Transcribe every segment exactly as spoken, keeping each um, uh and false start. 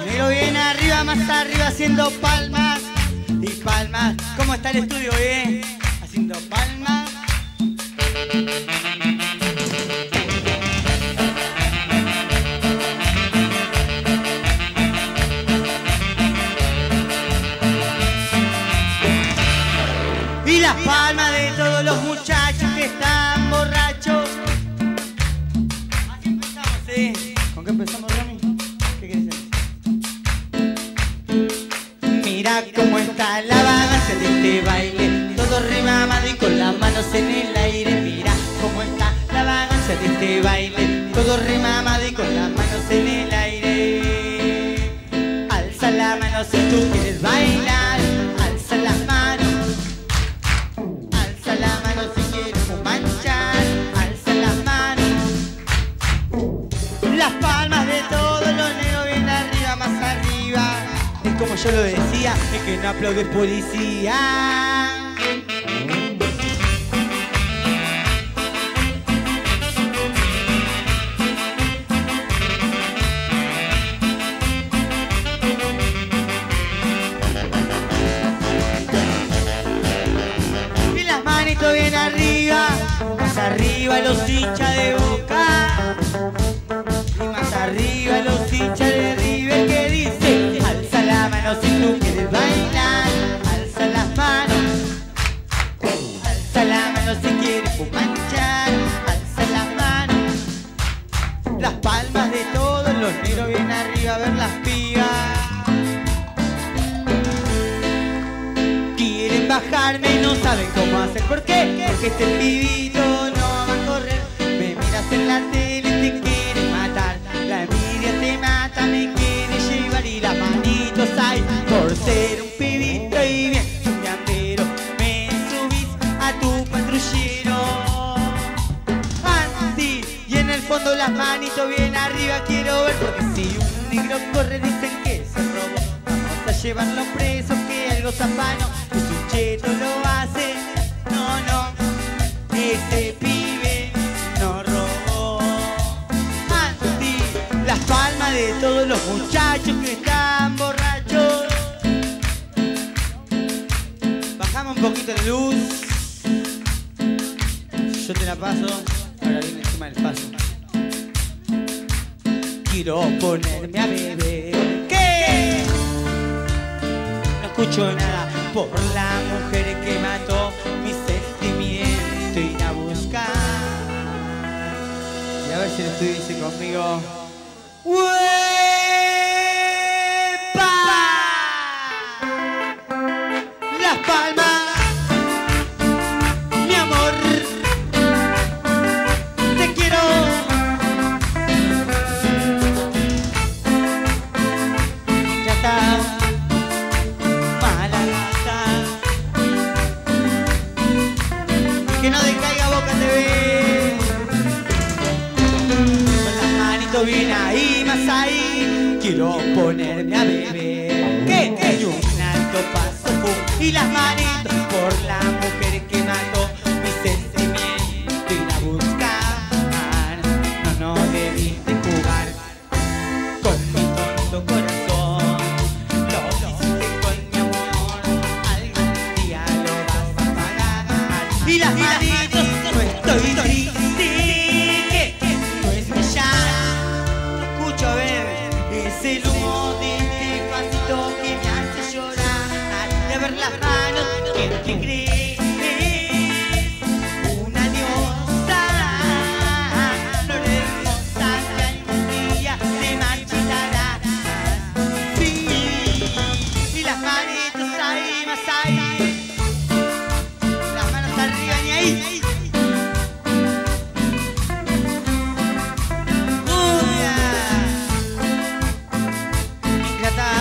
Los negros bien arriba, más arriba, haciendo palmas y palmas. ¿Cómo está el estudio, eh? Haciendo palmas. Y las palmas de todos los muchachos que están borrachos. Así empezamos, ¿eh? ¿Con qué empezamos, Rami? ¿Qué querés decir? Mira cómo está la vagancia de este baile, todo remamado y con las manos en el aire. Mira cómo está la vagancia de este baile, todo remamado y con las manos en el aire. Alza la mano si tú quieres bailar, alza las manos. Alza la mano si quieres manchar, alza las manos. Las palmas de todos los negros bien arriba, más arriba. Es como yo lo decía, es que no aplaude policía. Y las manitos bien arriba, más arriba los hinchas de Boca. Y más arriba los hinchas de River que dice: alza la mano si tú quieres bailar, alza las manos. Alza la mano si quieres manchar, alza las manos. Las palmas de todos los negros bien arriba, a ver las pibas. Quieren bajarme y no saben cómo hacer. ¿Por qué? Porque este pibito no va a correr. Me miras en la tele, te quiere matar. La envidia te mata, me quiere llevar y las manitos hay. Por ser un pibito y bien chumbeambero, me subís a tu patrullero. Así, y en el fondo las manitos bien arriba quiero ver. Porque si un negro corre dicen que se robó. Vamos a llevarlo preso, que algo zafano. Y si un cheto lo hace, no, no, ese pibe no robó. Así, las palmas de todos los muchachos que están borrachos. Bajamos un poquito la luz. Yo te la paso. Ahora viene encima del paso. Quiero ponerme a beber. ¿Qué? No escucho nada por la mujer que mató mi sentimiento y la buscar. Y a ver si el estudio dice conmigo: ¡Uepa! Las palmas, mi amor, te quiero. Ya está, mala gata. Que no decaiga Boca T V. Con las manitos bien ahí, más ahí. Quiero ponerme a beber. ¿Qué? ¿Qué? Y un alto paso, pum. Y las manitos por la mujer que mató mi sentimiento y la buscar. No, no debiste jugar con mi tonto corazón. Lo hiciste con mi amor, algún día lo vas a pagar. Y las manitos, no estoy triste, que no es mi llanto. No escucho, a ver, es el humo de este pasito que me hace llorar. De ver las manos, ¿quién te cree? Una diosa, no le hermosa que algún día se marchitará. Sí, y las manitos ahí, más ahí. Las manos arriba y ahí. Cumbia, ingrata,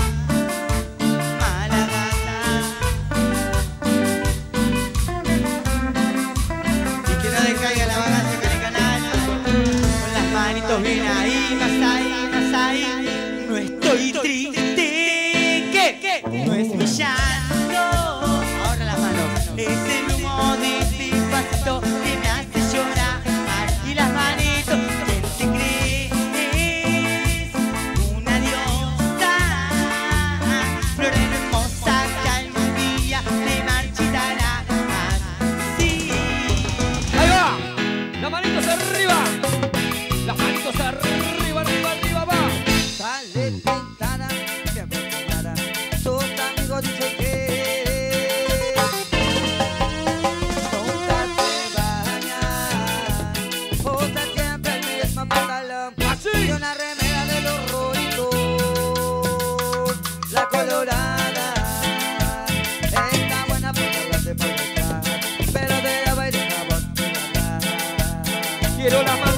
mala gata. Y que no decaiga la vagancia con el canal. Con las manitos bien ahí, más ahí, más ahí. No estoy triste, ¿qué? No es mi llanto. Ahora las manos. Es el humo de este pasito que me hace llorar. Y las manitos, ¿quién te crees? Una diosa.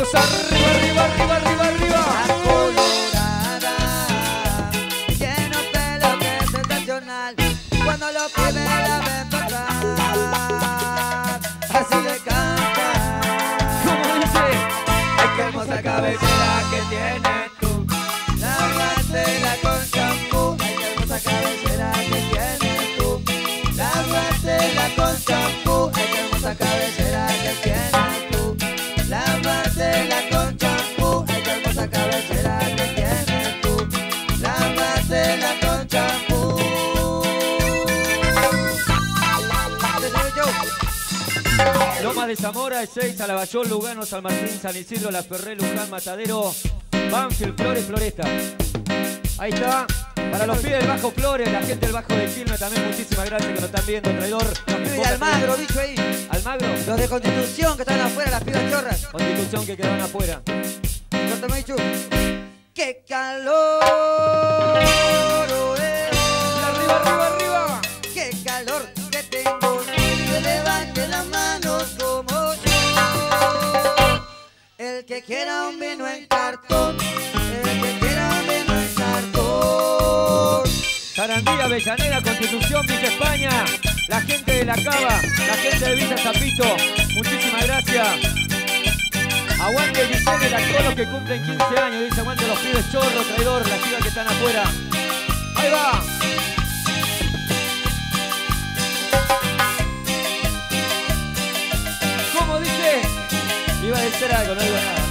Vamos arriba, arriba, arriba, arriba, arriba. La colorada, lleno pelo que es sensacional. Cuando los pibes la ven pasar, así le canta. ¿Cómo dice? Ay, qué hermosa cabellera que tienes tú. Lávasela con champú. Ay, qué hermosa cabellera que tienes tú. Lávasela con champú. Ay, qué hermosa cabellera que tienes tú. Lávasela con champú. Ay, qué hermosa cabellera que tienes tú. Lávasela con champú. Lomas de Zamora, Ezeiza, Lavallol, Lugano, San Martín, San Isidro, La Ferré, Luján, Matadero, Banfield, Flores, Floresta. Ahí está. Para los pibes del Bajo Flores, la gente del Bajo de Quilmes también, muchísimas gracias que nos están viendo, traidor. Los pibes de Almagro, bicho ahí. ¿Almagro? Los de Constitución que están afuera, las pibas chorras. Constitución que quedaron afuera. Cortame, bicho. ¡Qué calor! Oh, eh, oh. Arriba, arriba, arriba. ¡Qué calor que tengo! Que levante las manos como yo. El que quiera un vino en cartón. El que quiera un vino en cartón. Sarandí, Avellaneda, Constitución, Villa España, la gente de La Cava, la gente de Villa Zapito, muchísimas gracias. Aguante el Vicente, a todos los que cumplen quince años, dice aguante los pibes chorro, traidor, las chicas que están afuera. Ahí va. ¿Cómo dice? Iba a decir algo, no digo nada.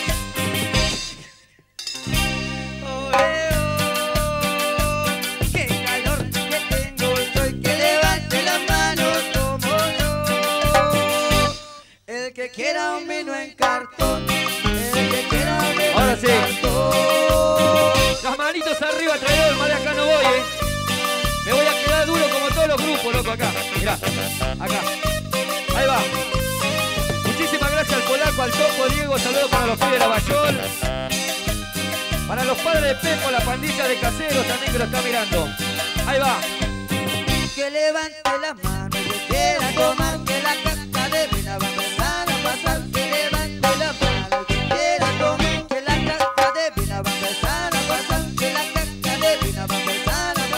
Que quiera un vino en cartón, el que quiera un vino Ahora en sí. cartón. Las manitos arriba, traidor, más de acá no voy, eh. Me voy a quedar duro como todos los grupos, loco, acá. Mirá, acá. Ahí va. Muchísimas gracias al Polaco, al Topo, Diego, saludos para los pibes de Lavallol. Para los padres de Pepo, la pandilla de caseros también que lo está mirando. Ahí va. Que levante la mano, que quiera tomar, que la caja de vino va a empezar a pasar. Que levante la mano, que quiera tomar, que la caja de vino va a empezar a pasar. Que la caja de vino va a empezar a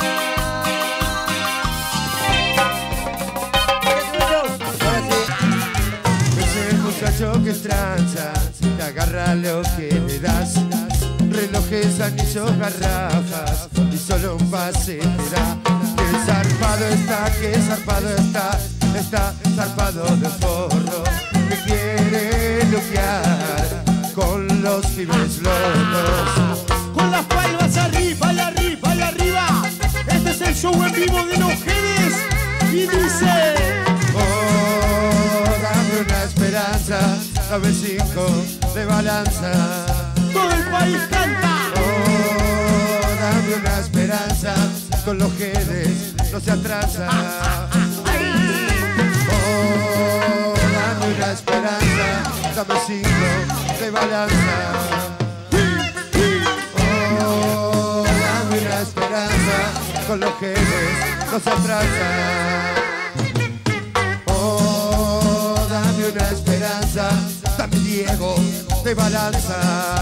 pasar. Ese muchacho que es tranza, te agarra lo que le das. Relojes, anillos, garrafas y solo un pase te da. Que zarpado está, que zarpado está, está zarpado de forro. Que quiere luquear con los pibes locos. Con las palmas arriba y arriba y arriba. Este es el show en vivo de los Genes. Y dice: Oh, dame una esperanza, dame cinco de balanza. todo el país canta. Oh, dame una esperanza, con los Genes no se atrasa. Oh, dame una esperanza, dame cinco de balanza. Oh, dame una esperanza, con los Genes no se atrasa. Oh, dame una esperanza, dame Diego de balanza.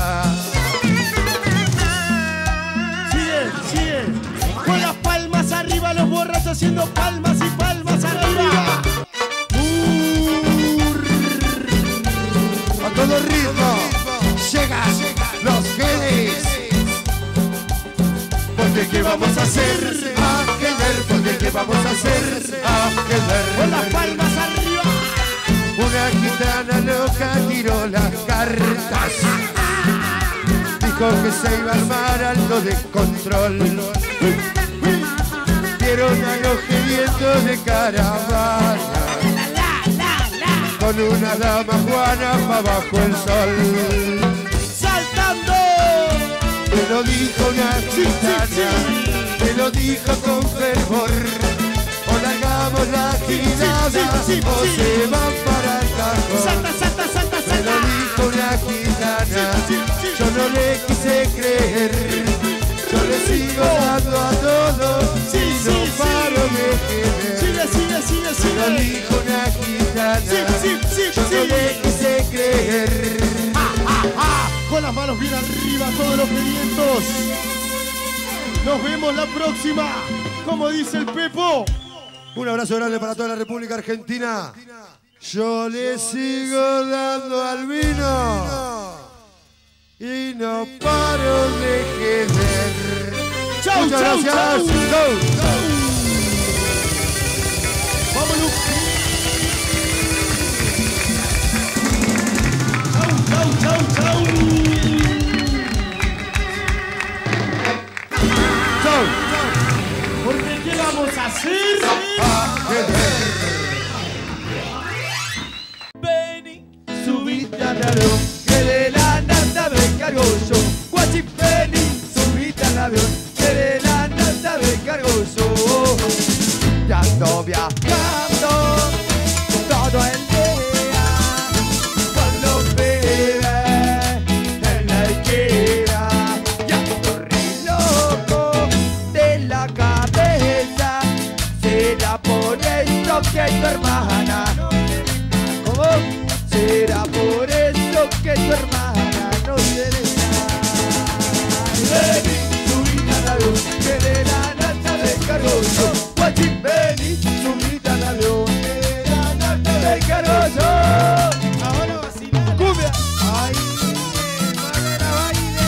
Sigue, sigue. Con las palmas arriba, los borrachos haciendo palmas y palmas arriba. A todo ritmo llegan los Genes. Porque qué vamos a hacer, a querer, porque qué vamos a hacer, a querer. Con las palmas arriba. Una gitana loca tiró las cartas. Dijo que se iba a armar algo de control. Vieron a los gedientos de caravana, con una dama Juana pa' bajo el sol. Saltando. Te lo dijo una gitana, te lo dijo con fervor. O largamos la girada, sí, sí, sí, o sí. se van para el cajón. Salta, salta, salta, Me lo salta. dijo una gitana, Sí, sí, sí. yo no le quise creer. Yo le sigo dando a todos Sí, y no sí, paro sí. de querer. Sigue, sigue, sigue, Me lo sigue. dijo una gitana, Sí, sí, sí, yo no sí. le quise creer. Con las manos bien arriba, todos los pimientos. Nos vemos la próxima. Como dice el Pepo. Un abrazo grande para toda la República Argentina. Yo le sigo dando al vino y no paro de querer. Chau, Muchas chau, gracias. chau. Chau. Vámonos. Chau, chau, chau, chau. Chau. Porque ¿qué vamos a hacer? Vení, subite al avión, que de la nata me cargo yo. Guachi, vení, subite al avión, que de la nata me cargo yo. Ya ando viajando todo el día con los pibes en la esquina. Ya ando re loco de la cabeza, será por eso que tu hermana. ¿Cómo? Será por eso que tu hermana no se deja. Vení, subite al avión, que de la nata me cargo yo. Guachín, vení, subite al avión, que de la nata me cargo yo. Ahora vacilando. ¡Cumbia! ¡Ay! ¡Madera baile!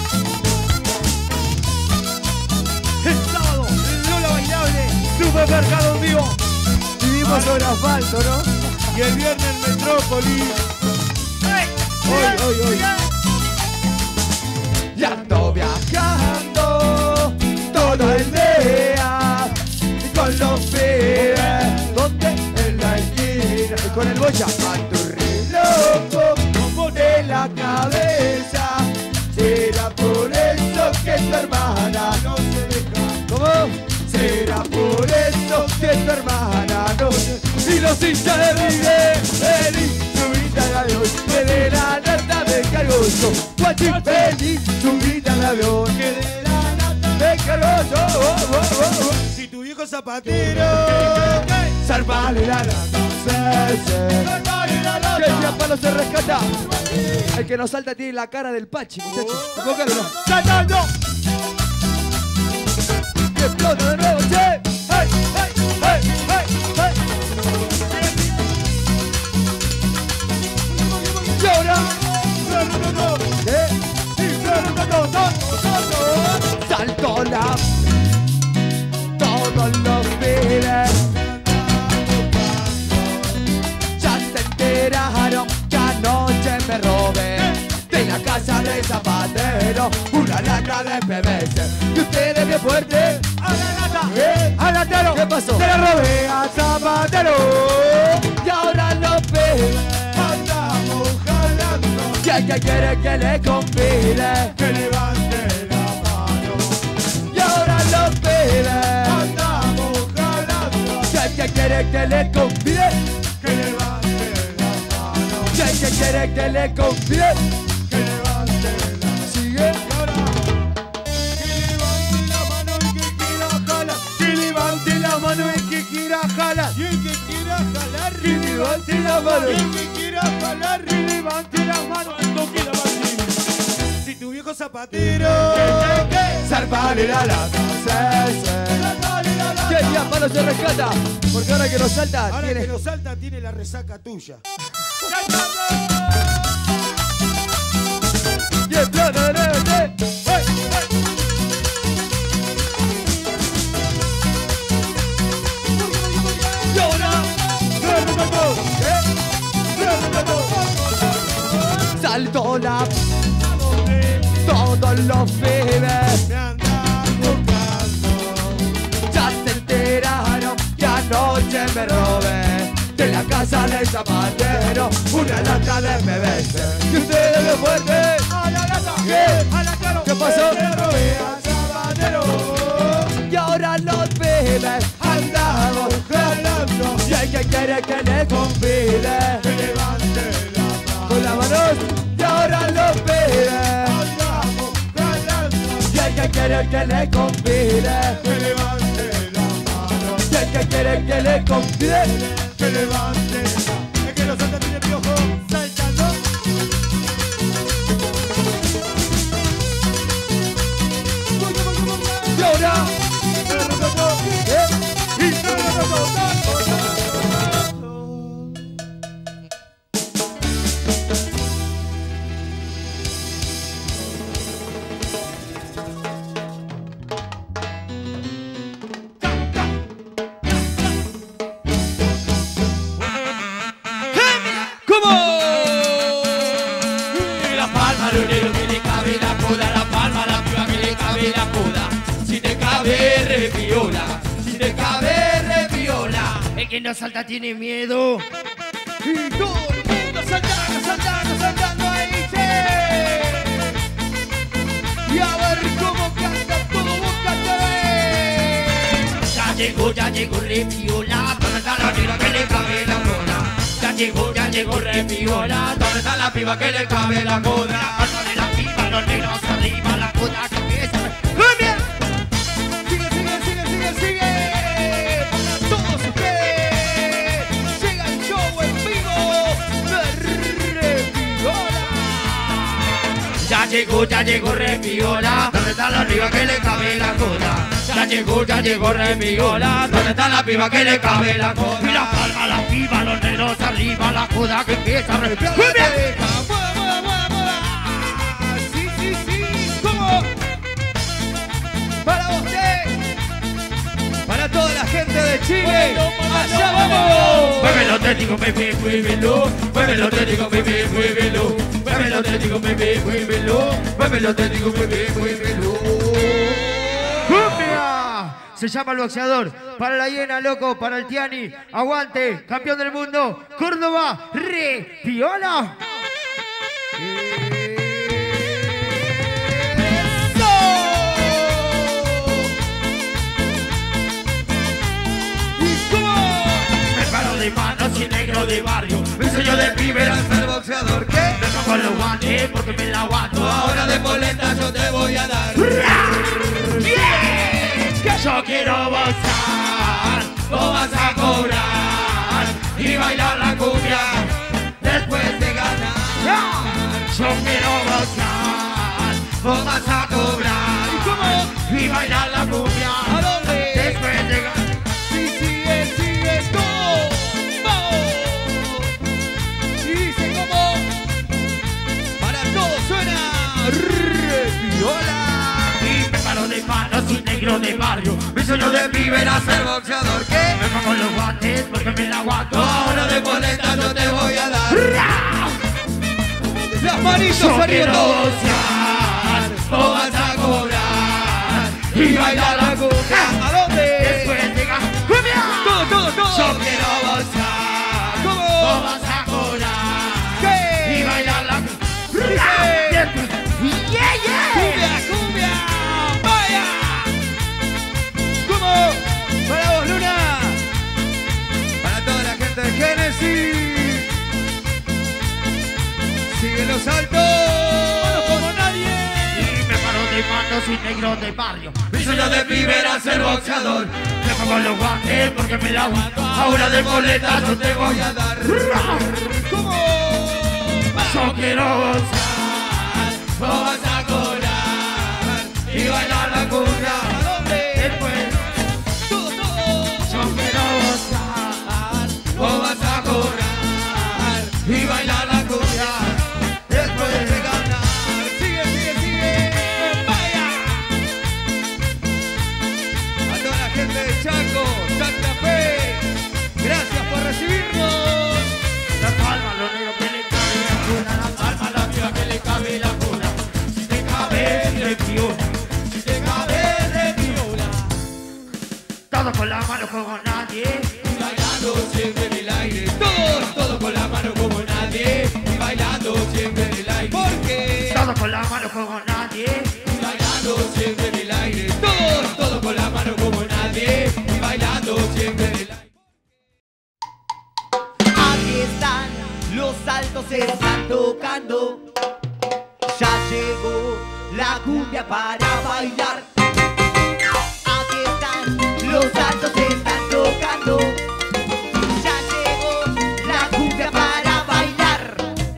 El sábado, Lola Bailable, supermercado en vivo. Vivimos sobre asfalto, ¿no? Y el viernes en Metrópolis. Hoy, hoy, hoy. Ya ando viajando todo el día con los pibes. ¿Dónde? En la esquina. Y con el bocha. Ando re loco de la cabeza. Será por eso que tu hermana no se deja. ¿Cómo? Será por eso que tu hermana no se deja. Y los hinchas de Miguel, vení, subite al avión, que de la nata me cargo yo. Guachín, vení, subite al avión, que de la nata me cargo yo. Oh, oh, oh, oh. Si tu viejo zapatero, Zarpale la lata, sí, sí. zarpale la lata. Que el diapalo se rescata. El que nos salta tiene la cara del Pachi, muchachos. Enfócalo. ¡Saltando! ¡Que explota de nuevo, che! ¡Hey, hey, hey, hey, hey! Y ahora, ¿qué? Saltó la, todos los pibes ya se enteraron que anoche me robé de la casa de Zapatero una lata de P V C. Y ustedes bien fuerte, a la lata, ¿eh? ¡Al latero! ¿Qué pasó? Se la robé a Zapatero y ahora los pibes andamos jalando. Y hay que quiere que le compile, que levante la mano. Y ahora los pibes andamos jalando. Y hay que quiere que le compile, que levante la mano. Y hay que quiere que le compile, que levante la mano. Sigue. Y ahora que levante la mano y que quiera jalar. Que levante la mano y que quiera jalar. Y el que quiera jalar, Que levante la mano. y el que quiera jalar, Que levante la mano. cuando quiera Martín. Si tu viejo zapatero, Zarpale la lata, sí, sí. zarpale la lata. Que el diapalo se rescata, porque ahora que nos salta Ahora tiene... que nos salta tiene la resaca tuya. Y explota de nuevo, che. ¡Hey, hey! Y ahora, saltó la, todos los pibes Me andan buscando. ya se enteraron que anoche me robé de la casa del Zapatero una lata de P V C. Y ustedes bien fuerte, a la lata, ¿qué? A la claro. ¿Qué pasó? Me robé a Zapatero. Y ahora los pibes andamos jalando. Y hay que quiere que le compile Que levante la mano. con las manos. Y ahora los pibes Andamos jalando. y hay que quiere que le compile. Que levante la mano. Y hay que quiere que le compile. Que levante la mano. Es que los salta tiene piojo. Saltando. Que no salta tiene miedo. Y todo el mundo saltando, saltando, saltando ahí, che. Y a ver cómo canta todo Boca T V. Ya llegó, ya llegó re piola. ¿Dónde está la piba que le cabe la cola? Ya llegó, ya llegó re piola. ¿Dónde está la piba que le cabe la cola? La palma de la piba, los negros arriba, la cola que empieza. ¡Cumbia! Sigue, sigue, sigue, sigue, sigue. Para todos ustedes. Llega el show en vivo de Repiola. Ya llegó, ya llegó re piola. ¿Dónde está la piba que le cabe la cola? Ya llegó, ya llegó re piola. ¿Dónde está la piba que le cabe la cola? Y la palma, la piba, los negros arriba, la cola que empieza a re... ¡Mueva, mueva, mueva, mueva! ¡Sí, sí, sí! ¿Cómo? Para usted. Para toda la gente de Chile. ¡Allá vamos! Muévelo, te digo, bebé, muévelo. Muévelo, te digo, bebé, muévelo. Muévelo, te digo, bebé, muévelo. Muévelo, te digo, bebé, muévelo. ¡Cumbia! Se llama el boxeador. Para la hiena, loco. Para el Tiani. Aguante. Campeón del mundo. Córdoba. Repiola. De manos y negro de barrio. Mi sueño de pibe era ser boxeador. ¿Qué? Me pongo los guantes porque me la aguanto. Ahora de polenta yo te voy a dar. Yeah. Yo quiero boxear, vos vas a cobrar y bailar la cumbia después de ganar. Yo quiero boxear, vos vas a cobrar. ¿Y cómo? Y bailar la cumbia. ¿A dónde? Después de ganar. Sí, sigue, sigue todo. Repiola. Y me paro de manos y negro de barrio. Mi sueño de pibe era ser boxeador. ¿Qué? Me pongo los guantes porque me la aguanto. Ahora de boleta no te voy a dar. Las manitos yo arriba quiero todos. boxear, vos vas a cobrar y bailar la cumbia. ¿A dónde? Después llega cumbia. Todo, todo, todo. Yo quiero boxear, ¿Cómo? vos vas a cobrar. ¿Qué? Y bailar la cumbia. Yeah, yeah. Cumbia, cumbia. Vaya. ¿Cómo? Para vos, Luna. Para toda la gente de Genesis. Sigue los altos. Como nadie. Y me paro de manos y negro de barrio. Mi sueño de pibe era ser boxeador. Me pongo los guantes porque me la aguanto. Ahora de boleta yo te voy a dar. ¿Cómo? Yo quiero boxear, vos vas a cobrar y bailar la cumbia. ¿A dónde? Después, Todo, todo. yo quiero boxear, vos vas a cobrar y bailar la cumbia. Después de ganar. Sigue, sigue, sigue. Vaya. A toda la gente de Chaco, Santa Fe. Gracias por recibirnos. La palma, lo negro que le cabe la cuna. La palma, la piba que le cabe la cuna. Si te cabe, repiola. Si te cabe, repiola. Todo con la mano como nadie. Y bailando siempre en el aire. Todos, todos con la mano como nadie. Y bailando siempre en el aire. Porque Todo con la mano como nadie. y bailando siempre en el aire. Todos, todos con la mano como nadie. Y bailando siempre en el aire. Aquí están, los saltos se están tocando. Ya llegó la cumbia para bailar. Aquí están, los saltos se están tocando. Ya llegó la cumbia para bailar.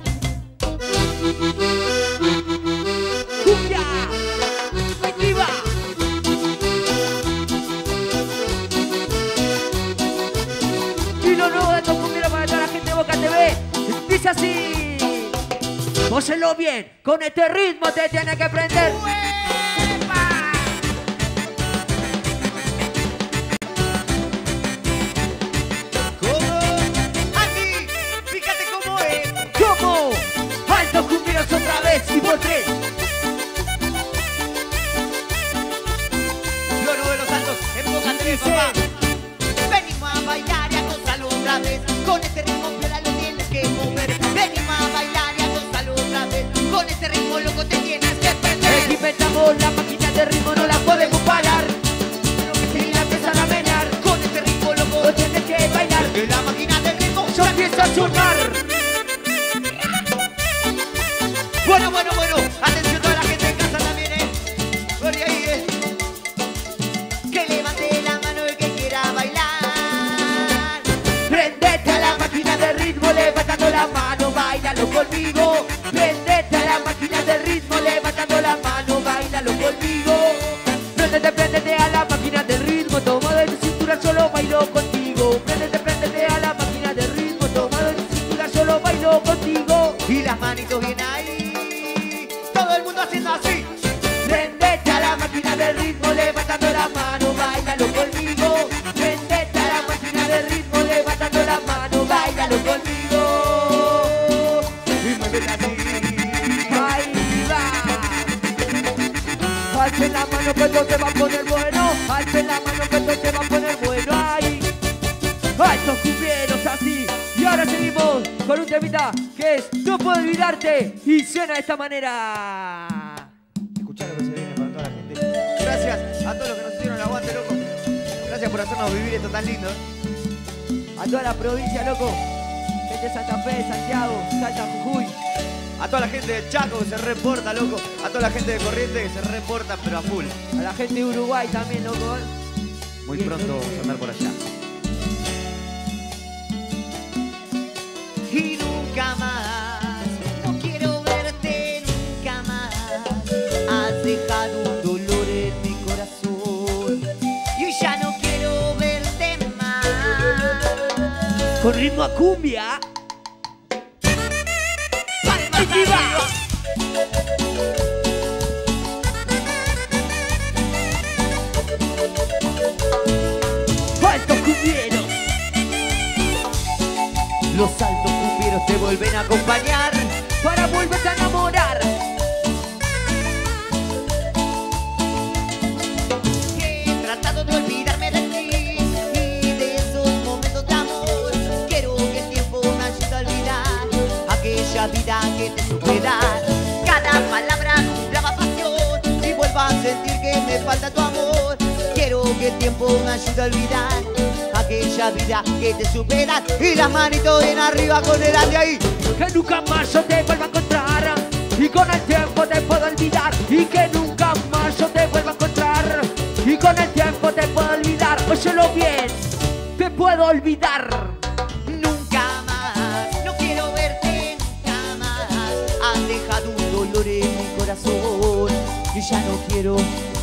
¡Cumbia! ¡Activa! así. Óyelo bien, con este ritmo te tienes que prender. ¿Cómo? Aquí, fíjate cómo es. ¿Cómo? Altos cumbieros otra vez y por tres. Yo no veo los altos, enfócate, papá. Venimos a bailar y a gozarlo otra vez. Con este ritmo viola lo tienes que mover. Venimos a bailar y a gozarlo otra vez. Con este ritmo loco te tienes que prender. Inventamos la máquina de ritmo, no la podemos parar. Lo que si la empiezan a menear, Con este ritmo loco lo tienes que bailar. que la máquina del ritmo Yo empiezo a sonar. Bueno, bueno, bueno. Atención toda la gente en casa también, eh. Por ahí, eh. Que levante la mano el que quiera bailar. Prendete a la máquina de ritmo, levantando la mano, bailalo conmigo. Prendete a la máquina de ritmo, levantando la mano, bailalo conmigo. Prendete, prendete a la máquina de ritmo, tomado de tu cintura, solo bailo contigo. Prendete, prendete a la máquina de ritmo, tomado de tu cintura, solo bailo contigo. Y las manitos bien ahí. Todo el mundo haciendo así. Prendete a la máquina de ritmo, levantando la mano, bailalo conmigo. Prendete a la máquina de ritmo, levantando la mano, bailalo conmigo. Y muévete así. Baila. Alza la mano que esto se va a poner bueno. Alza la mano que esto se va a poner bueno. Ay, altos cumbieros así. Y ahora seguimos con un temita que es No puedo olvidarte y suena de esta manera. Escuchá lo que se viene para toda la gente. Gracias a todos los que nos hicieron el aguante, loco. Gracias por hacernos vivir esto tan lindo. A toda la provincia, loco. Gente de Santa Fe, Santiago, Salta, Jujuy. A toda la gente del Chaco que se reporta, loco. A toda la gente de Corrientes que se reporta, pero a full. A la gente de Uruguay también, loco. Muy Bien, pronto vamos a andar por allá. Y nunca más, no quiero verte nunca más. Has dejado un dolor en mi corazón y ya no quiero verte más. Con ritmo a cumbia. Aquí va. Altos cumbieros. Los altos cumbieros te vuelven a acompañar Para volverte a enamorar. He tratado de olvidarme de ti y de esos momentos de amor. Quiero que el tiempo me ayude a olvidar aquella vida que te supe dar. Cada palabra daba pasión y vuelvo a sentir que me falta tu amor. Quiero que el tiempo me ayude a olvidar aquella vida que te supe dar. Y las manitos bien arriba con el ande ahí. Que nunca más yo te vuelva a encontrar y con el tiempo te puedo olvidar. Y que nunca más yo te vuelva a encontrar y con el tiempo te puedo olvidar. Óyelo bien, te puedo olvidar. Nunca más, no quiero verte nunca más. Has dejado un dolor en mi corazón y ya no quiero.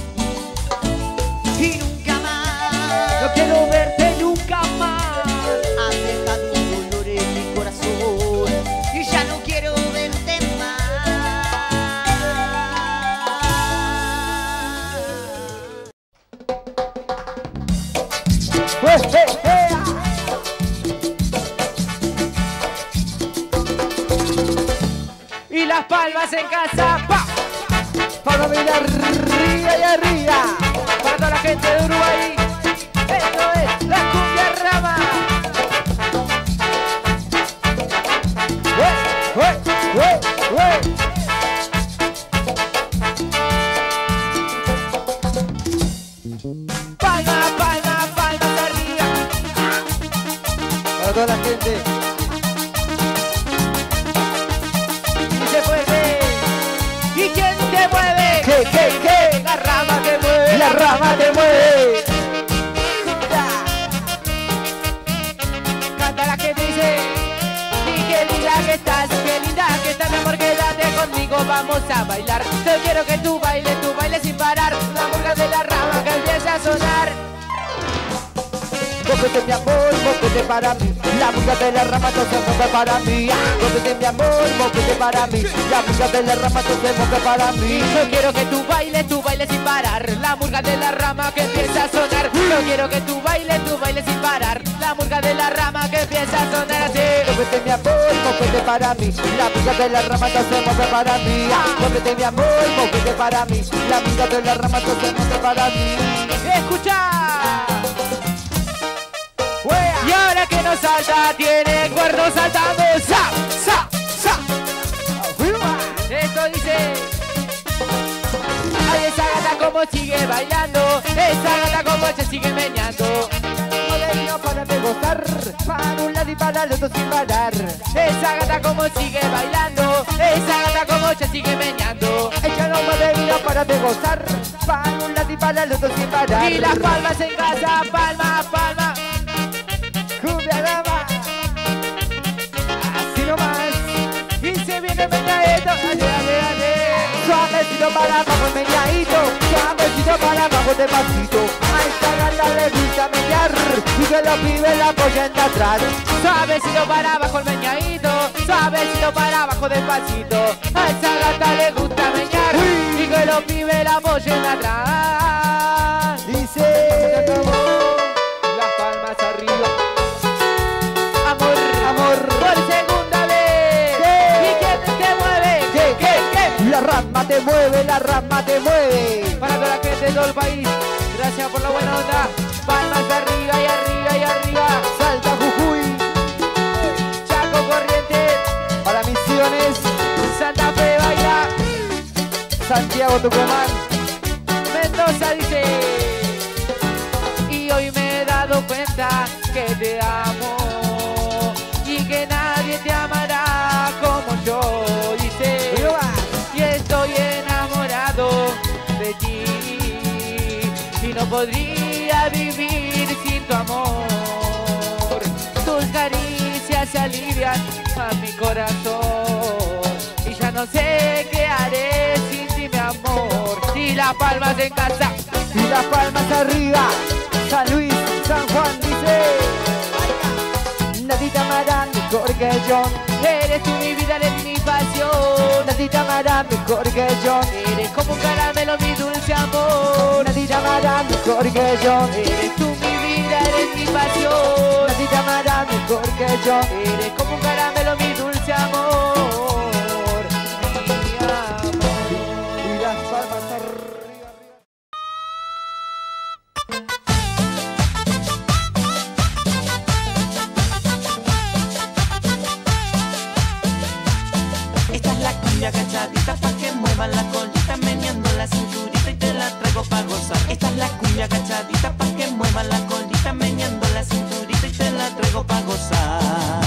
Y nunca más, No quiero verte nunca más. has dejado un dolor en mi corazón y ya no quiero verte más. Pues, eh, eh. Y las palmas en casa, pa, para bailar arriba y arriba. Para toda la gente de Uruguay, esto es la cumbia rama. ¡Ué, ué, ué, ué! Palma, palma, palmas arriba. Para toda la gente. Y se mueve. ¿Y quién te mueve? ¿Qué, qué, qué? La rama te mueve. La rama te mueve. Canta la que dice. Y qué linda que estás, qué linda que estás, mi amor, quédate conmigo, vamos a bailar. Yo quiero que tú bailes, tú bailes sin parar. La murga de la rama que empieza a sonar. Móvete mi amor, móvete para mí. La música de la rama no se mueve para mí. Móvete mi amor, móvete para mí. La música de la rama no se mueve para mí. Yo quiero que tú bailes, tú bailes sin parar. La murga de la rama que empieza a sonar. Yo quiero que tú bailes, tú bailes sin parar. La murga de la rama que empieza a sonar así. Móvete mi amor, móvete para mí. La música de la rama no se mueve para mí. Móvete mi amor, móvete para mí. La música de la rama no se mueve para mí. Escucha. Y ahora que no salta, tiene cuernos saltando. Sa, sa, sa. Esto dice. Ay, esa gata como sigue bailando. Esa gata como se sigue meneando. No para de gozar. Para un lado y para el otro sin parar. Esa gata como sigue bailando. Esa gata como se sigue meneando. Ella no puede para de gozar. Para un lado y para el otro sin parar. Y las palmas en casa, palma, palma. Cumbia dama. Así nomás. Y se viene el meñadito. Dale, dale, dale. Suavecito para abajo el meñadito. Suavecito para abajo despacito. A esta gata le gusta meñar. Y que los pibes la apoyen de atrás. Suavecito para abajo el meñadito. Suavecito para abajo despacito. A esa gata le gusta meñar. Y que los pibes la apoyen de atrás. Dice. Las palmas arriba. Amor, amor, por segunda vez. ¿Sí? ¿Y quién te mueve? ¿Qué, qué, qué? La rama te mueve, la rama te mueve. Para toda la gente de todo el país, gracias por la buena onda. Palmas arriba y arriba y arriba. Salta Jujuy, Chaco Corrientes, para Misiones, Santa Fe baila, Santiago Tucumán, Mendoza dice. Y hoy me he dado cuenta que te amo. Que nadie te amará como yo, dice. Y estoy enamorado de ti. Y no podría vivir sin tu amor. Tus caricias se alivian a mi corazón. Y ya no sé qué haré sin ti, mi amor. Y las palmas en casa. Y las palmas arriba. San Luis, San Juan, dice. Nadie te amará mejor que yo. Eres tú mi vida, eres mi pasión. Nadie te amará mejor que yo. Eres como un caramelo, mi dulce amor. Nadie te amará mejor que yo. Eres tú mi vida, eres mi pasión. Nadie te amará mejor que yo. Eres como un caramelo, mi dulce amor. Mi amor. Y las palmas arriba. Agachadita pa' que mueva la colita, meneando la cinturita y te la traigo pa' gozar. Esta es la cumbia agachadita pa' que mueva la colita, meneando la cinturita y te la traigo pa' gozar.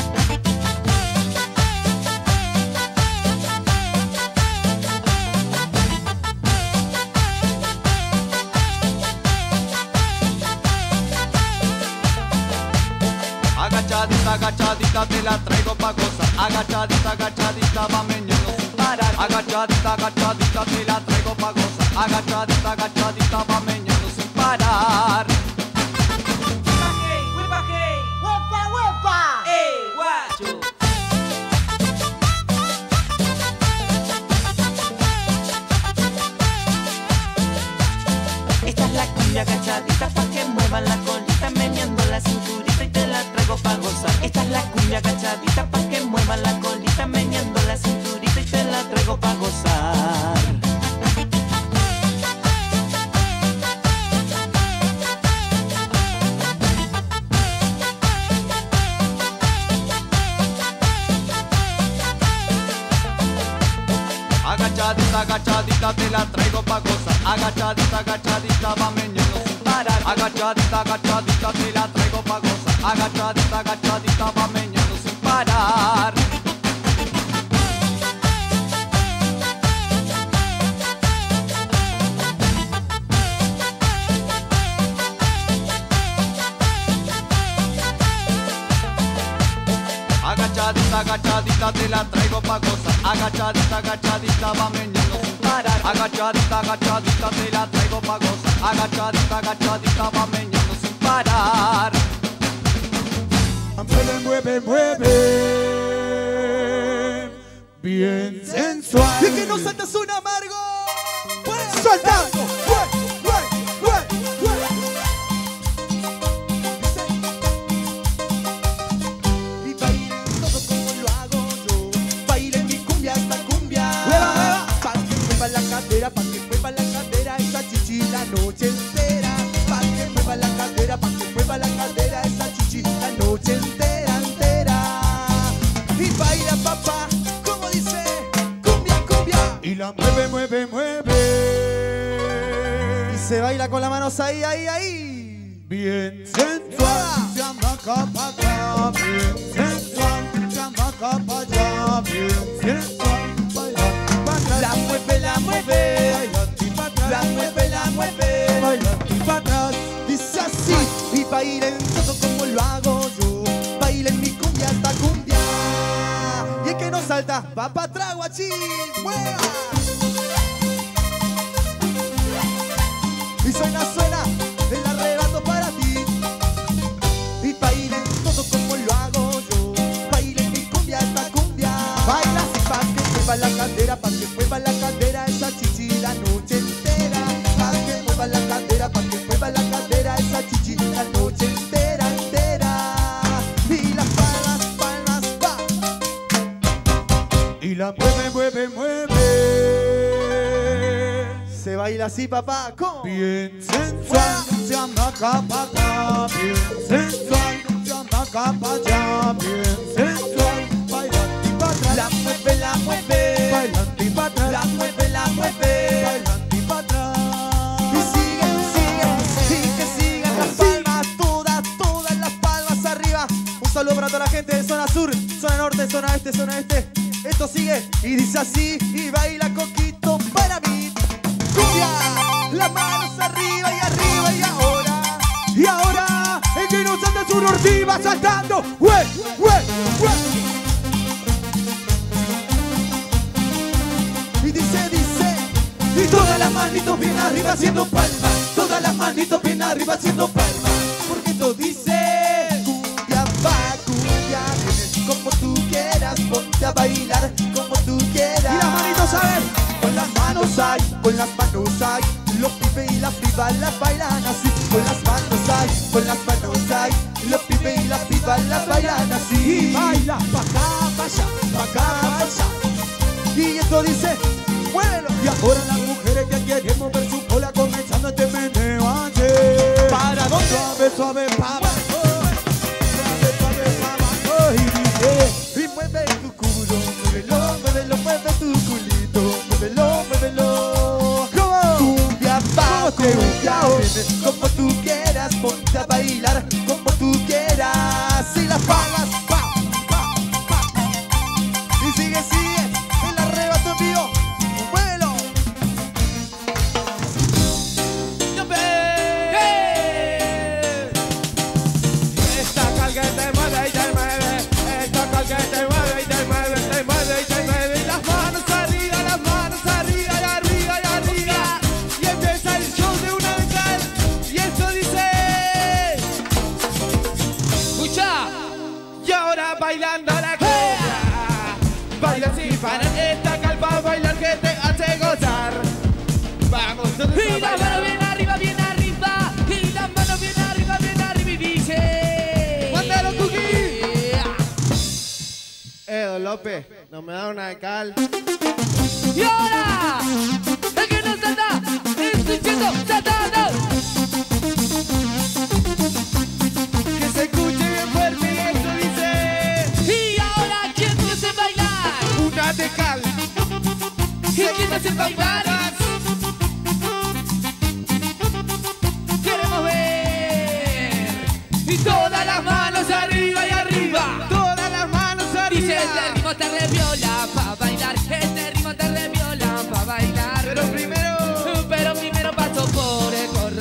Agachadita, agachadita, te la traigo pa' gozar. Agachadita, agachadita, va meneando sin parar. Agachadita, agachadita, te la traigo pa' gozar. Agachadita, agachadita, va meneando sin parar. Esta es la cumbia agachadita pa' que mueva la colita, meneando la cinturita y te la traigo pa' gozar. Esta es la cumbia agachadita pa' que mueva la colita, meneando la cinturita y te la traigo pa' gozar. Agachadita, agachadita, te la traigo pa' gozar. Agachadita, agachadita, va meneando sin parar. Agachadita, agachadita, te la traigo pa' gozar. Agachadita, agachadita, va meneando sin parar. Agachadita, agachadita, te la traigo pa' gozar. Agachadita, agachadita, va meneando sin parar. Agachadita, agachadita, te la traigo pa' gozar. Agachadita, agachadita, va meneando sin parar. Mueve, mueve, mueve. Bien sensual. Y que no saltas un amargo. ¡Suelta! Y bailen todo como lo hago yo. Bailen mi cumbia, esta cumbia. Pa' que mueva la cadera, pa' que mueva la cadera, esa chichi la noche entera. Pa' que mueva la cadera, pa' que mueva la cadera, esa chichi la noche entera, entera. Y baila papá, como dice, cumbia, cumbia. Y la mueve, mueve, mueve. Y se baila con las manos ahí, ahí, ahí. Bien sensual. Chamaca pa' acá. Bien sensual. Chamaca pa' allá. Bien sensual. Baila pa' atrás. La mueve, la mueve. Baila y pa' atrás. La mueve, la mueve. Baila y pa' atrás. Dice así. Y bailen todo como lo hago yo. Bailen mi cumbia, esta cumbia. Y el que no salta, va pa' atrás, guachín. ¡Mueva! Y suena, suena, el arrebato para ti. Y bailen todo como lo hago yo. Bailen mi cumbia, esta cumbia. Baila así pa' que mueva la cadera, pa' que mueva la cadera, esa chichi la noche entera. Pa' que mueva la cadera, pa' que mueva la cadera, esa chichi la noche entera, entera. Y las palmas, palmas, pa. Y la mueve, mueve, mueve. Se baila así, papá, ¿cómo? Bien sensual. Chamaca pa' acá. Bien sensual. Chamaca pa' allá. Bien sensual. Baila y pa' atrás. La mueve, la mueve. Bailando y pa' atrás. La mueve, la mueve. Bailando y pa' atrás. Y sigue, sigue, y que sigan las palmas, todas, todas las palmas arriba. Un saludo para toda la gente de zona sur, zona norte, zona este, zona este. Esto sigue y dice así, y baila coquito para mí. Cumbia, las manos arriba y arriba y ahora. Y ahora, el que nos anda su norte va saltando. ¡Wey, wey, wey! Y dice, dice, y todas las manitos bien arriba haciendo palmas. Todas las manitos bien arriba haciendo palmas. Porque esto dice, cumbia va, cumbia viene como tú quieras. Ponte a bailar como tú quieras. Y las manitos, ¿sabes? Con las manos hay, con las manos hay. Los pibes y las pibas las bailan así. Con las manos hay, con las manos hay. Los pibes y las pibas las bailan así. Y baila pa' acá, pa' allá, pa' acá, pa' allá. Y esto dice, muévelo. Y ahora las mujeres que quieren mover su cola comenzando este meneo ayer. ¿Para dónde? Suave, suave, pa' abajo. Suave, suave, pa' abajo. Y dice, Y mueve tu culo, muévelo, muévelo, mueve tu culito. Muévelo, muévelo. ¿cómo? Cumbia va, ¿Cómo te cumbia gusta? viene como tú quieras. Ponte a bailar como tú quieras. Y las palmas, pa, pa, pa. Y sigue, sigue, el arrebato mío. Muévelo. Esta cal que te mueve y te mueve, esta cal que te mueve y te mueve, te mueve y te mueve, y las manos arriba, las manos arriba y arriba y arriba, y empieza el show de una vez, y esto dice, escucha, y ahora bailando la cumbia, baila sin parar, esta cal va a bailar que te hace gozar, vamos todos a Y la mano bailar. bien arriba, bien arriba. Y la mano bien arriba, bien arriba. Y dice. ¡Mándalo, Cookie! Edo López, no me da una de cal. Y ahora, el que no salta, estoy siendo saltado. Que se escuche bien fuerte y esto dice Y ahora, ¿quién no hace bailar? una de cal. ¿Y quién no hace bailar? Queremos ver. Y todas las manos arriba y arriba. Todas las manos Dice, arriba. este ritmo te reviola pa' bailar. Este ritmo te reviola pa' bailar. Pero primero Pero primero paso por el corredor.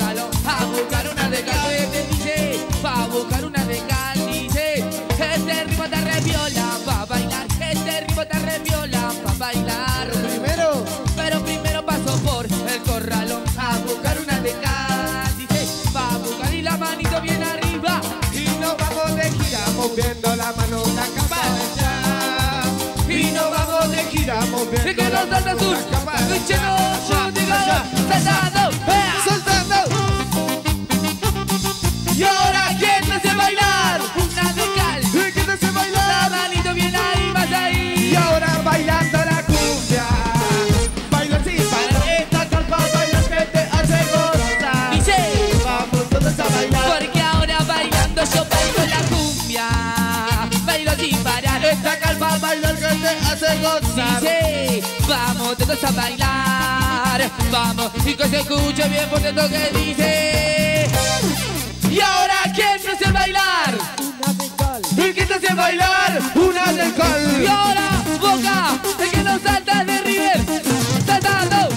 moviendo la mano, la cabeza. Y nos vamos de gira moviendo Y que la nos salta mano, sur, la cabeza. escuchemos, digo, saltando, ¡ea! Soltando. Y ahora quién no hace bailar, una de cal, ¿Y quién hace la bailar? manito bien ahí, más ahí. Y ahora bailando la cumbia. Baila así, para esta calpa, baila que te hace gozar. Dice, Vamos todos a bailar. porque ahora bailando yo bailo la cumbia, bailo sin parar. Esta calpa, baila que te hace gozar. Dice, vamos todos a bailar, vamos, y que se escuche bien porque lo que dice. Y ahora quién no hace bailar, ¿Y quién te hace bailar? Una del y cal. ahora Boca, el que no salta de River, saltando.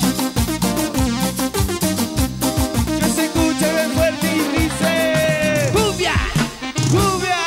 Que se escuche bien fuerte y dice Cumbia, ¡Cumbia!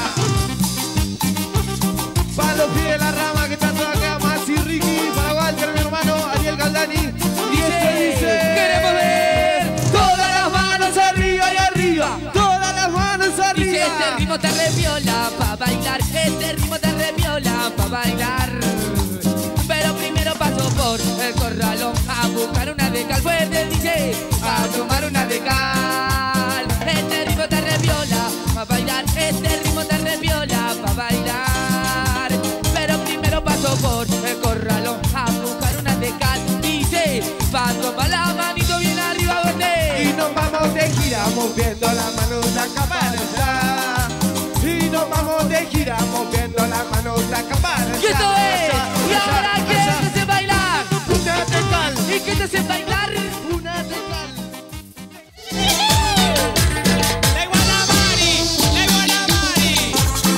Para los pies de la rama que están todos acá, Maxi, Ricky, para Walter, mi hermano, Ariel Galdani. Y este dice queremos ver todas las manos arriba y arriba, todas las manos dice arriba. este ritmo te reviola pa' bailar, este ritmo te reviola pa' bailar. Pero primero paso por el corralón a buscar una de cal fuerte, dice, a tomar una de cal. Este ritmo te reviola pa' bailar, este ritmo te reviola pa' bailar. Pero primero paso por el corralón a buscar una de cal, dice, pa' tomar la manito bien arriba, Y verde. nos vamos de gira moviendo la mano, la cabeza. Y nos vamos de gira moviendo la mano, la cabeza. Y esto es, y ahora quién te hace bailar, Una de cal. y quién te hace bailar. Una de cal. ¡La Guanabari! ¡La Guanabari!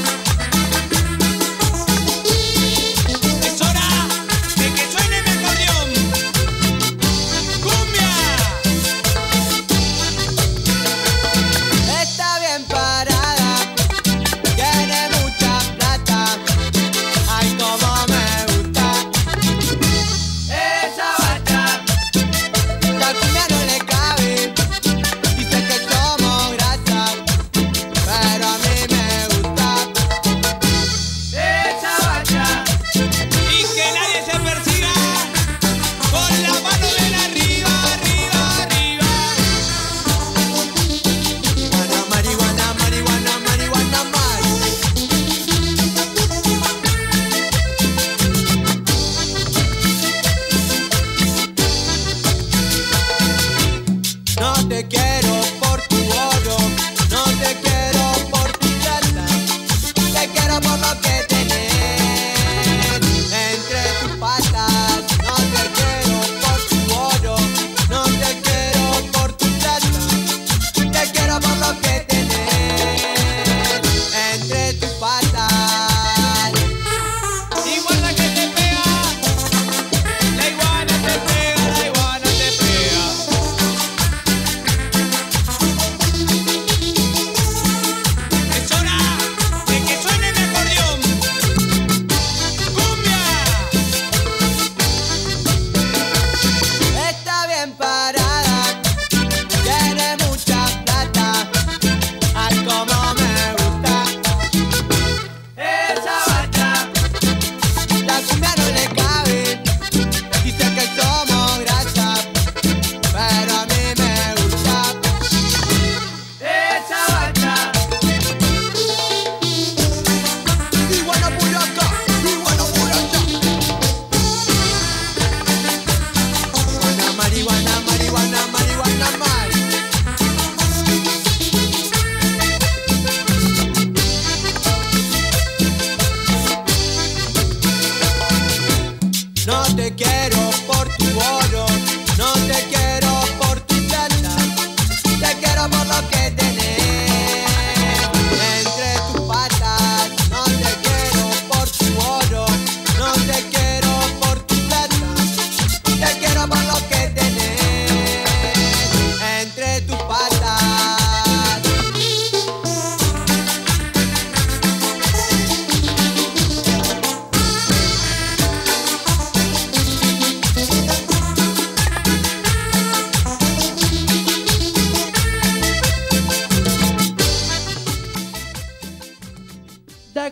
Es hora de que suene mi acordeón. ¡Cumbia!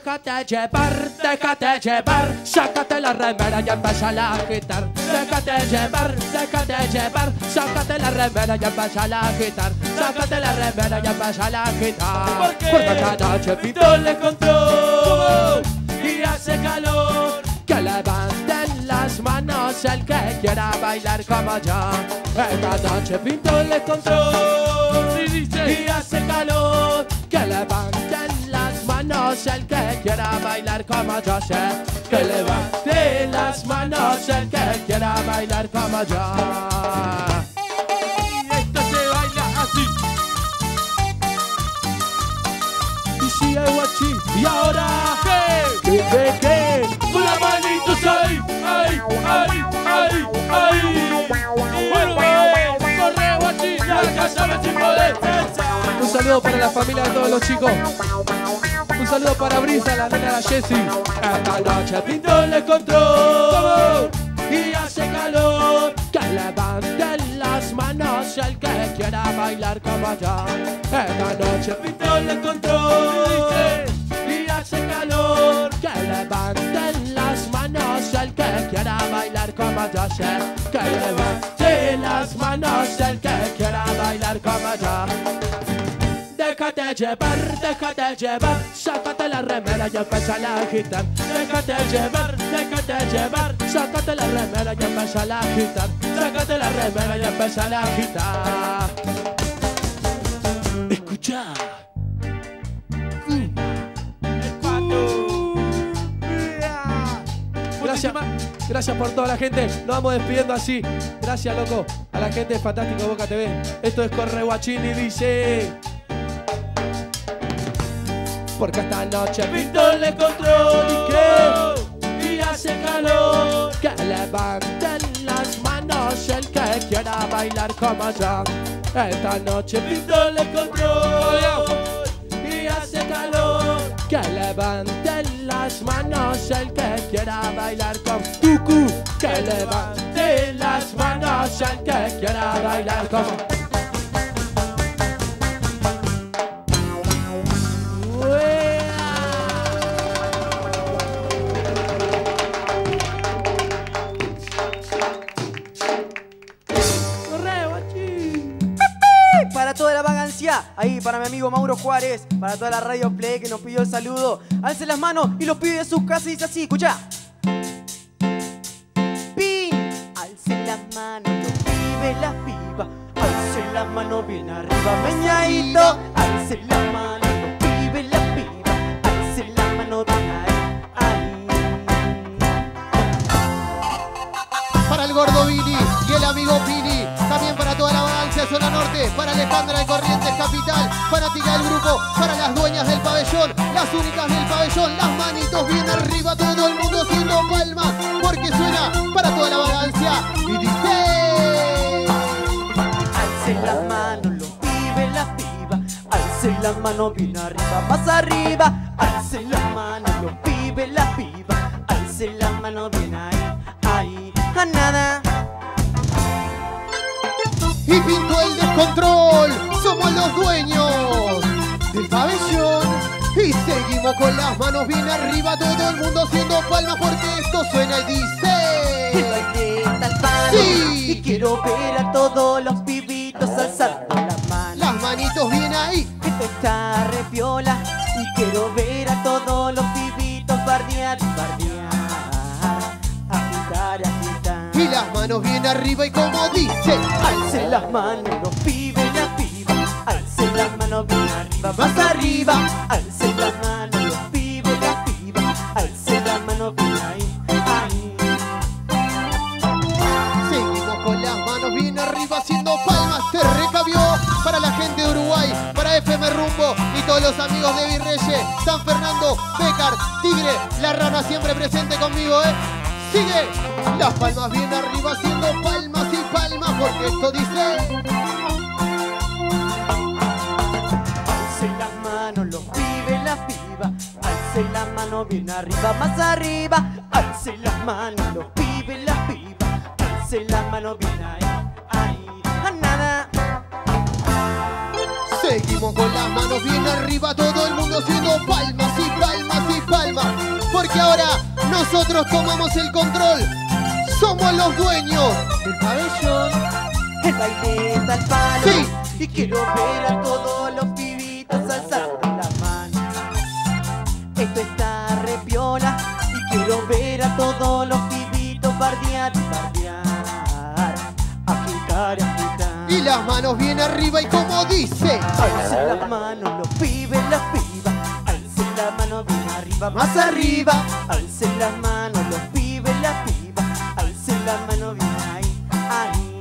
Déjate llevar, déjate llevar, sácate la remera y empieza a agitar. Déjate llevar, déjate llevar, sácate la remera y empieza a agitar. Sácate la remera y empieza a agitar. ¿Por qué? Porque esta noche Pinto le control y hace calor. Que levanten las manos el que quiera bailar como yo. Esta noche Pinto le control y hace calor. Que levanten las manos el que quiera bailar como yo sé. Que levante las manos el que quiera bailar como yo. Y esto se baila así. Y si hay guachín, y ahora ¿qué? ¿Qué? ¿Qué? Con las manitos ahí, ahí, ahí, ahí, ahí. Bueno, corre, guachilla, cásame sin poder. Un saludo para la familia de todos los chicos. Un saludo para Brisa, la nena de Jessie. Esta noche Pinto le control y hace calor. Que levanten las manos el que quiera bailar como yo. Esta noche Pinto le control y hace calor. Que levanten las manos el que quiera bailar como yo sé. Que levanten las manos el que quiera bailar como yo. Déjate llevar, déjate llevar, sácate la remera y empieza a agitar. Déjate llevar, déjate llevar, sácate la remera y empieza a agitar. Sácate la remera y empieza a agitar. Escucha. Mm. Gracias, gracias por toda la gente. Nos vamos despidiendo así. Gracias, loco, a la gente de Fantástico Boca T V. Esto es Corre Guachín y dice... Porque esta noche Pinto le control y que y hace calor. Que levanten las manos el que quiera bailar como yo. Esta noche Pinto le control y hace calor. Que levanten las manos el que quiera bailar con Tucu. Que levanten las manos el que quiera bailar como... Para toda la vagancia, ahí para mi amigo Mauro Juárez, para toda la Radio Play que nos pidió el saludo. Alce las manos y los pide de sus casas y dice así, escucha. Pin, alce las manos, los pibes, las pibas, alce las manos bien arriba, meñadito, alce las manos, los pibes, las pibas, alce las manos bien ahí, ahí. Para el gordo Vini y el amigo Pini, también para toda la vagancia de Zona Norte, para Alejandra de Corrientes Capital, fanática del grupo, para las dueñas del pabellón, las únicas del pabellón, las manitos bien arriba, todo el mundo haciendo palmas, porque suena para toda la vagancia y dice... Alcen las manos los pibes, las pibas, alcen las manos bien arriba, más arriba, alcen las manos los pibes, las pibas, alcen las manos bien ahí, ahí, a nada. Y Pinto el descontrol, somos los dueños del pabellón. Y seguimos con las manos bien arriba, todo el mundo haciendo palmas porque esto suena y dice... El baile está al palo, ¡sí! y quiero ver a todos los pibitos alzando las manos. Las manitos bien ahí. Esto está re piola, y quiero ver a todos los pibitos bardear, bardear, agitar, agitar. Y las manos bien arriba y como dice... Alcen las manos los pibes, las pibas, alcen las manos bien arriba, más arriba, alcen las manos los pibes, las pibas, alcen las manos bien ahí, ahí. Seguimos con las manos bien arriba haciendo palmas. Te recabió para la gente de Uruguay, para F M Rumbo y todos los amigos de Virreyes, San Fernando, Becar, Tigre, La Rana siempre presente conmigo, ¿eh? Sigue, las palmas bien arriba haciendo palmas y palmas porque esto dice... Alcen las manos los pibes, las pibas, alcen las manos bien arriba, más arriba, alcen las manos los pibes, las pibas, alcen las manos bien ahí, ahí, a nada. Seguimos con las manos bien arriba, todo el mundo haciendo palmas y palmas y palmas. Porque ahora nosotros tomamos el control. Somos los dueños El pabellón, el baile está al palo. Sí. Y quiero ver a todos los pibitos alzando las manos. Esto está re piola. Y quiero ver a todos los pibitos bardear y bardear. Agitar, agitar. y las manos bien arriba y como dice. Alcen las manos los pibes, las pibas. Alcen las manos bien arriba, más arriba. Alcen las manos los pibes, las pibas. Alcen las manos bien ahí, ahí.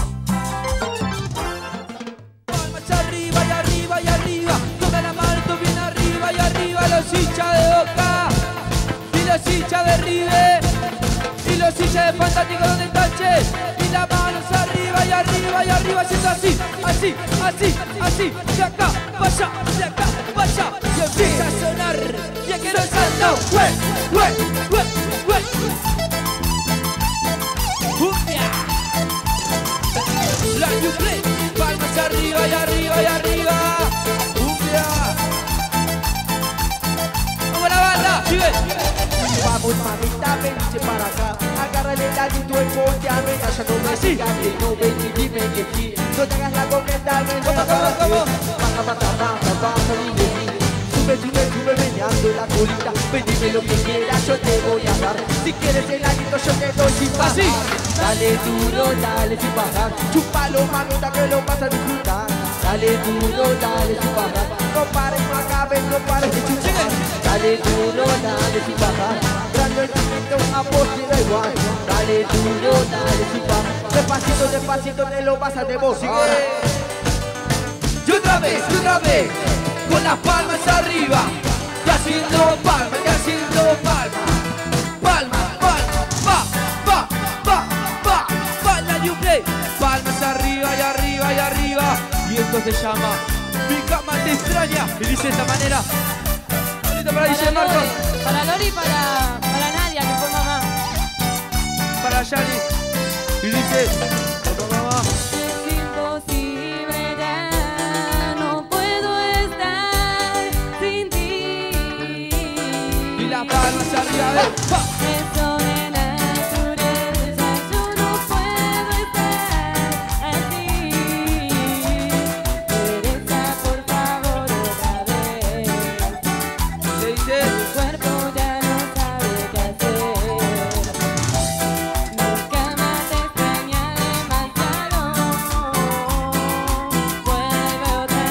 Palmas arriba y arriba y arriba. Toda la mano bien arriba y arriba. Los hinchas de Boca y los hinchas de River y los hinchas de Fantástico donde están, che. Y las manos arriba y arriba y arriba, haciendo así, así, así, así. De acá para allá, de acá para allá. Y empieza a sonar y es que no salta. ¡Hue, hue, hue, hue! ¡Cumbia! La New Play, palmas arriba y arriba y arriba. ¡Cumbia! ¡Vamos la banda! ¡Sigue! Vamos mamita, vente para acá. Agárrale el alito y ponte a ver. Ya no me Así. sigas, que no ven y dime que sí. No te hagas la cometa, ven. ¿Cómo, cómo, cómo? Baja, baja, baja, baja, dime, dime. Sube, sube, sube, meneando la colita. Ven, dime lo que quieras, yo te voy a dar. Si quieres el alito, yo te doy sin bajar. Así. Dale duro, dale sin bajar. Chúpalo, mamita, que lo vas a disfrutar. Dale duro, dale sin bajar. No pares, no acabes, no pares de chupar. Dale duro, dale sin bajar. Grande el momento, una postura igual. Dale duro, dale sin bajar. Despacito, despacito, te lo vas a devolver. Y otra vez, y otra vez, con las palmas arriba, y haciendo palmas, y haciendo palmas, palmas, palmas, pa, pa, pa, pa, pa, la New Play, palmas arriba y arriba y arriba, y esto se llama Mi cama te extraña, y dice de esta manera, bonito para dice Marcos, Lori, para Lori y para, para Nadia, que fue mamá. para Yani, y dice, papá, mamá. Es imposible ya, no puedo estar sin ti. Y las palmas arriba de pa. Es sobrenatural, ya yo no puedo estar así. Regresa por favor otra vez. Le dice, Mi cuerpo ya no sabe qué hacer. Mi cama te extraña demasiado. Vuelve otra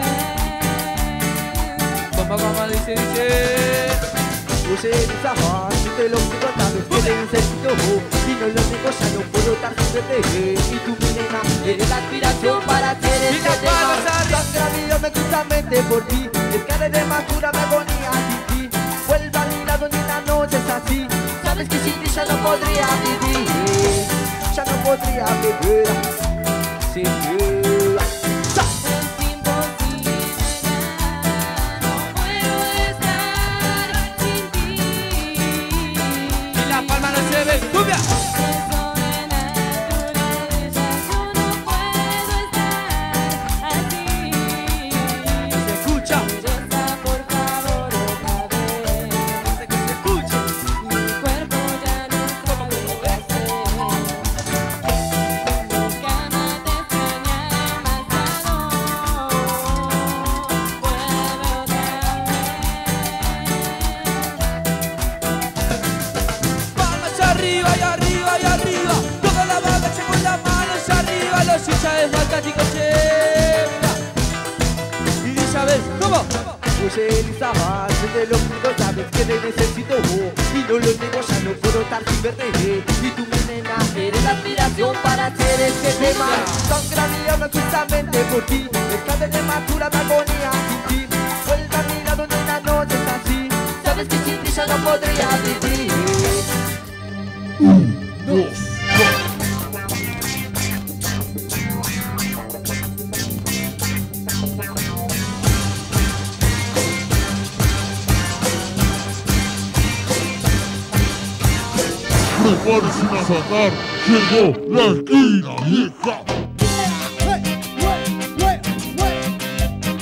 vez. papá, mamá, dice, dice. Puse mis ajás, y te lo juro sabes que te necesito. Y no lo digo, ya no puedo estar sin verte. Y tú mi nena, eres la aspiración para hacer Y este las tema. palmas arriba. Tan grave me gusta mente por ti. Es que de más dura me agonía sin ti. Vuelve a mi lado ni la noche es así. Sabes que sin ti ya no podría vivir. Ya no podría vivir sin ti. Es imposible ya, no puedo estar sin ti. Y las palmas no se ven, cumbia. Es sobrenatural, ya yo no puedo estar así. Se escucha, Regresa por favor otra vez. hace que se escuche. Mi cuerpo ya no sabe qué hacer. Mi cama te extraña demasiado. Vuelve otra vez. Palmas arriba y arriba y arriba. Toda la banda con las manos arriba. Los hinchas de Fantástico, che. Y dice, a ver, ¿cómo? Puse mis ajás, de lo único sabes que te necesito. Y no lo digo, ya no puedo estar sin verte. Y tú mi nena, eres la aspiración para hacer este tema. Tan grande me justamente por ti. Esta de prematura me agonía sin ti. Vuelve a mi lado en la noche es así. Sabes que sin ti ya no podría vivir. Prepárese a sacar, llegó la esquina vieja.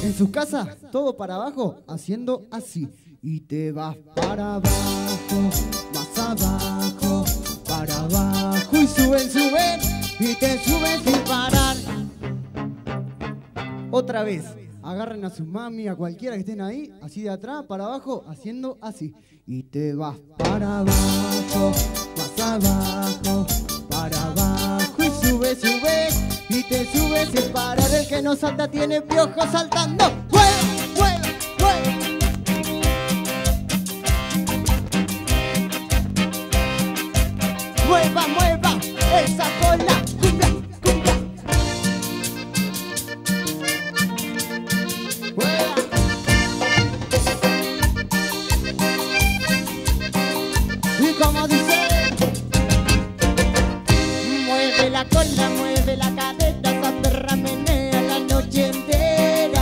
En sus casas, todo para abajo, haciendo así. Y te vas para abajo, más abajo, para abajo. Y suben, suben, y te suben sin parar. Otra vez, agarren a su mami, a cualquiera que estén ahí, así de atrás, para abajo, haciendo así. Y te vas para abajo, más abajo, para abajo. Y sube, sube, y te subes sin parar. El que no salta tiene piojos saltando. ¡Mueve, mueve, mueve! Mueva, mueva esa cola, cumbia, cumbia. Mueva. Y como dice, mueve la cola, mueve la cadera, esa perra menea la noche entera.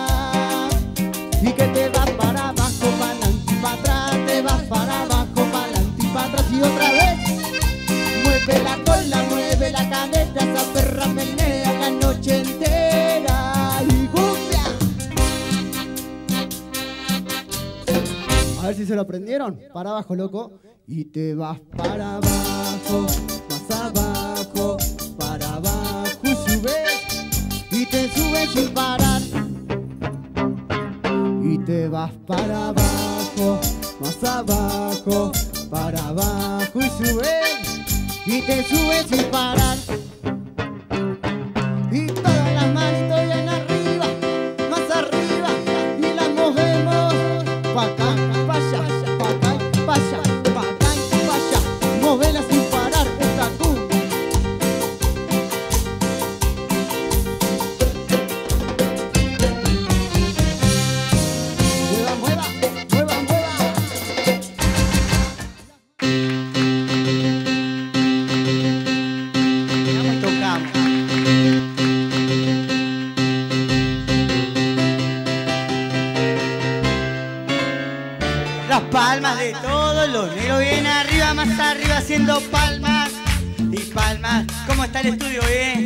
Y que te vas para abajo, para adelante y para atrás, te vas para abajo, para adelante y para atrás y otra vez. Mueve la cola, mueve la cadera, esa perra menea la noche entera. Y cumbia. A ver si se lo aprendieron. Para abajo, loco. Y te vas para abajo, más abajo, para abajo. Y subes, y te subes sin parar. Y te vas para abajo, más abajo, para abajo. Y subes, y te subes sin parar. Y todas las manitos bien arriba, más arriba. Y las movemos pa' acá, pa' allá, pa' acá, pa' allá, pa' acá y pa' allá. Movelas sin parar, esta cumbia. Mueva, mueva, mueva, mueva. Tocamos. Las palmas de todos los negros bien arriba, más arriba haciendo palmas y palmas. ¿Cómo está el estudio? Bien.